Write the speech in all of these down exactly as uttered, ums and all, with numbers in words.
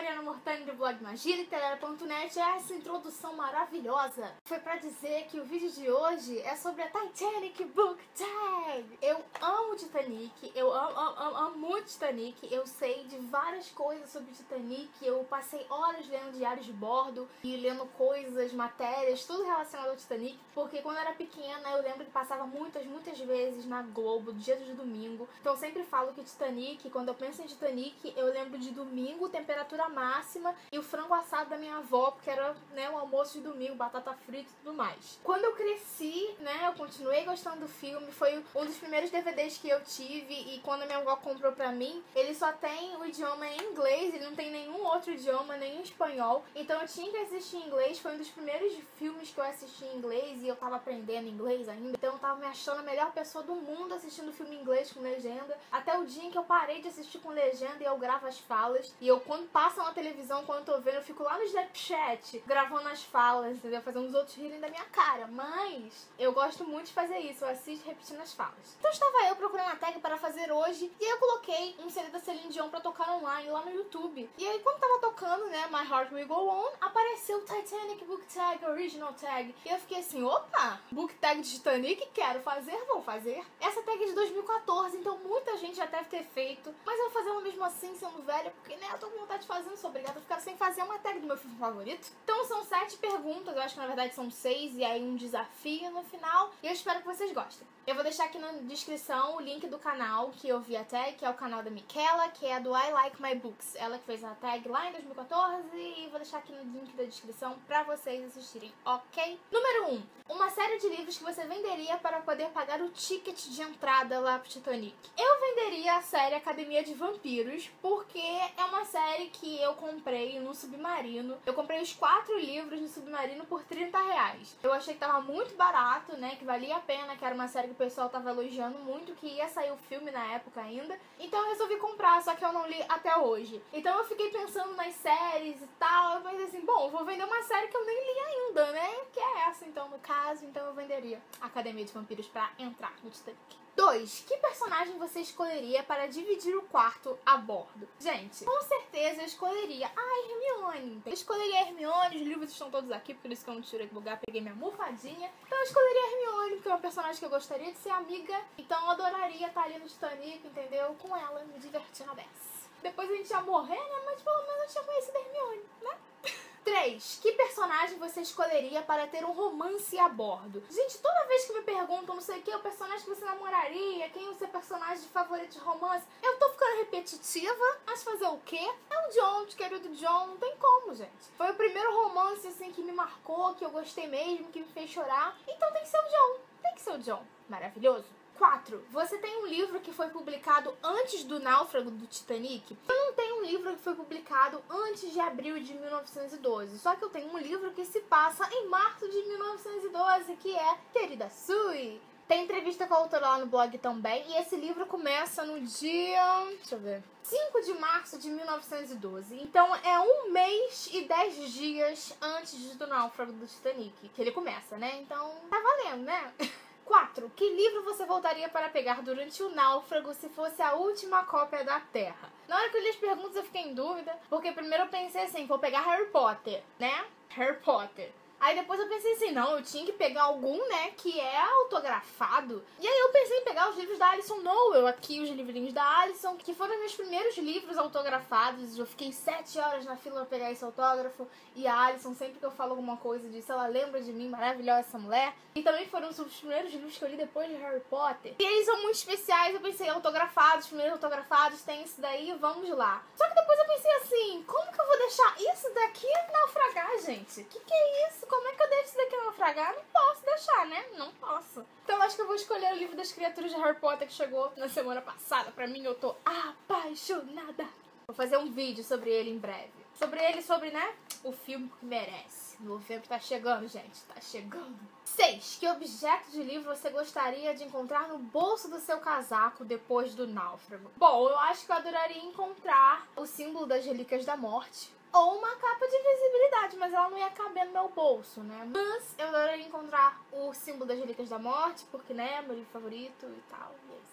Mariana Mortani do blog magia literária ponto net. Essa introdução maravilhosa foi pra dizer que o vídeo de hoje é sobre a Titanic Book Tag. Eu amo Titanic, eu amo, amo, amo, amo muito Titanic. Eu sei de várias coisas sobre Titanic. Eu passei horas lendo diários de bordo e lendo coisas, matérias, tudo relacionado ao Titanic. Porque quando eu era pequena eu lembro que passava muitas, muitas vezes na Globo, dia de domingo. Então eu sempre falo que Titanic, quando eu penso em Titanic, eu lembro de domingo, temperatura máxima e o frango assado da minha avó, porque era, né, o almoço de domingo, batata frita e tudo mais. Quando eu cresci, né, eu continuei gostando do filme, foi um dos primeiros D V Ds que eu tive e quando a minha avó comprou pra mim, ele só tem o idioma em inglês, ele não tem nenhum outro idioma, nem em espanhol, então eu tinha que assistir em inglês, foi um dos primeiros filmes que eu assisti em inglês e eu tava aprendendo inglês ainda, então eu tava me achando a melhor pessoa do mundo assistindo filme em inglês com legenda, até o dia em que eu parei de assistir com legenda e eu gravo as falas, e eu quando passa na televisão, quando eu tô vendo, eu fico lá no Snapchat gravando as falas, entendeu? Fazendo os outros rirem da minha cara, mas eu gosto muito de fazer isso, eu assisto repetindo as falas. Então estava eu procurando uma tag para fazer hoje, e aí eu coloquei um C D da Celine Dion pra tocar online, lá no YouTube. E aí quando tava tocando, né, My Heart Will Go On, apareceu Titanic Book Tag, Original Tag, e eu fiquei assim, opa, Book Tag de Titanic, quero fazer, vou fazer. Essa tag é de dois mil e quatorze, então muita gente já deve ter feito, mas eu vou fazer uma mesmo assim, sendo velha, porque, né, eu tô com vontade de fazer, não sou obrigada a ficar sem fazer uma tag do meu filme favorito. Então são sete perguntas, eu acho que na verdade são seis, e aí um desafio no final, e eu espero que vocês gostem. Eu vou deixar aqui na descrição o link do canal que eu vi a tag, que é o canal da Miquela, que é do I Like My Books. Ela que fez a tag lá em dois mil e quatorze, e vou deixar aqui no link da descrição pra vocês assistirem, ok? Número um. Uma série de livros que você venderia para poder pagar o ticket de entrada lá pro Titanic. Eu venderia a série Academia de Vampiros, porque é uma série que eu comprei no Submarino. Eu comprei os quatro livros no Submarino por trinta reais. Eu achei que tava muito barato, né, que valia a pena, que era uma série que o pessoal tava elogiando muito, que ia sair o filme na época ainda. Então eu resolvi comprar, só que eu não li até hoje. Então eu fiquei pensando nas séries e tal, eu pensei assim, bom, vou vender uma série que eu nem li ainda, né, que é essa então, no caso, então eu venderia Academia de Vampiros pra entrar no Titanic. dois. Que personagem você escolheria para dividir o quarto a bordo? Gente, com certeza eu escolheria a Hermione. Eu escolheria a Hermione, os livros estão todos aqui, por isso que eu não tirei do lugar, peguei minha almofadinha. Então eu escolheria a Hermione, porque é uma personagem que eu gostaria de ser amiga. Então eu adoraria estar ali no Titanic, entendeu? Com ela, me divertindo a beça. Depois a gente ia morrer, né? Mas pelo menos eu tinha conhecido a Hermione, né? três. Que personagem você escolheria para ter um romance a bordo? Gente, toda vez que me perguntam, não sei o que, o personagem que você namoraria, quem é o seu personagem favorito de romance, eu tô ficando repetitiva, mas fazer o quê? É o John, o querido John, não tem como, gente. Foi o primeiro romance, assim, que me marcou, que eu gostei mesmo, que me fez chorar, então tem que ser o John, tem que ser o John. Maravilhoso. quatro. Você tem um livro que foi publicado antes do náufrago do Titanic? Eu não tenho um livro que foi publicado antes de abril de mil novecentos e doze. Só que eu tenho um livro que se passa em março de mil novecentos e doze, que é Querida Sue. Tem entrevista com a autora lá no blog também. E esse livro começa no dia... deixa eu ver... cinco de março de mil novecentos e doze. Então é um mês e dez dias antes do náufrago do Titanic que ele começa, né? Então tá valendo, né? quatro. Que livro você voltaria para pegar durante o náufrago se fosse a última cópia da Terra? Na hora que eu li as perguntas eu fiquei em dúvida, porque primeiro eu pensei assim, vou pegar Harry Potter, né? Harry Potter. Aí depois eu pensei assim, não, eu tinha que pegar algum, né, que é autografado. E aí eu pensei em pegar os livros da Alison Noel, aqui os livrinhos da Alison, que foram meus primeiros livros autografados. Eu fiquei sete horas na fila pra pegar esse autógrafo. E a Alison, sempre que eu falo alguma coisa disso, ela lembra de mim, maravilhosa essa mulher. E também foram os primeiros livros que eu li depois de Harry Potter. E eles são muito especiais, eu pensei, autografados, primeiros autografados, tem isso daí, vamos lá. Só que depois eu pensei assim, como que eu vou deixar isso daqui naufragar, gente? Que que é isso? Como é que eu deixo isso daqui naufragar? Não posso deixar, né? Não posso. Então eu acho que eu vou escolher o livro das criaturas de Harry Potter que chegou na semana passada. Pra mim, eu tô apaixonada. Vou fazer um vídeo sobre ele em breve. Sobre ele, sobre, né, o filme que merece. Novembro tá chegando, gente. Tá chegando. seis. Que objeto de livro você gostaria de encontrar no bolso do seu casaco depois do náufrago? Bom, eu acho que eu adoraria encontrar o símbolo das Relíquias da Morte. Ou uma capa de visibilidade, mas ela não ia caber no meu bolso, né? Mas eu adoraria encontrar o símbolo das Relíquias da Morte, porque, né, meu livro favorito e tal, e é isso.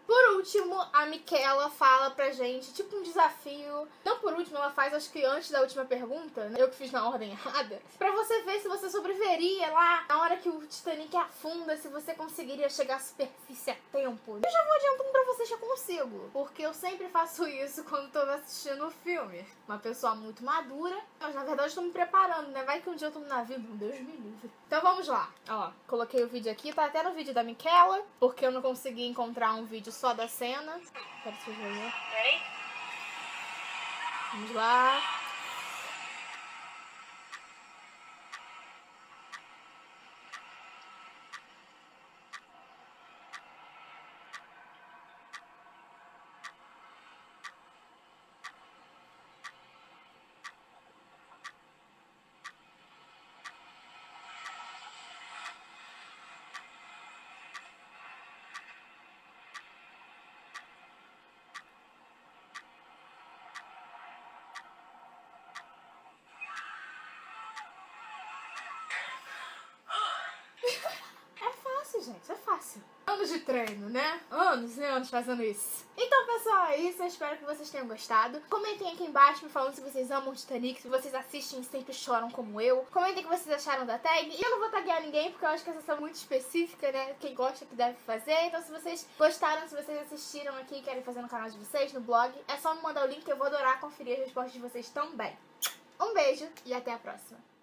Por último, a Michaela fala pra gente, tipo um desafio. Não por último, ela faz, acho que antes da última pergunta, né? Eu que fiz na ordem errada. Pra você ver se você sobreviveria lá na hora que o Titanic afunda, se você conseguiria chegar à superfície a tempo. Eu já vou adiantando pra vocês que eu consigo, porque eu sempre faço isso quando tô assistindo o filme. Uma pessoa muito madura, mas na verdade eu tô me preparando, né? Vai que um dia eu tô no navio, meu Deus me livre. Então vamos lá. Ó, coloquei o vídeo aqui, tá até no vídeo da Michaela, porque eu não consegui encontrar um vídeo só da cena. Quero que vocês vejam. Vamos lá. É fácil, gente, é fácil. Anos de treino, né? Anos e anos fazendo isso. Então, pessoal, é isso. Eu espero que vocês tenham gostado. Comentem aqui embaixo me falando se vocês amam o Titanic, se vocês assistem e sempre choram como eu. Comentem o que vocês acharam da tag. E eu não vou taguear ninguém, porque eu acho que essa é muito específica, né? Quem gosta que deve fazer. Então, se vocês gostaram, se vocês assistiram aqui e querem fazer no canal de vocês, no blog, é só me mandar o link que eu vou adorar conferir as respostas de vocês também. Um beijo e até a próxima.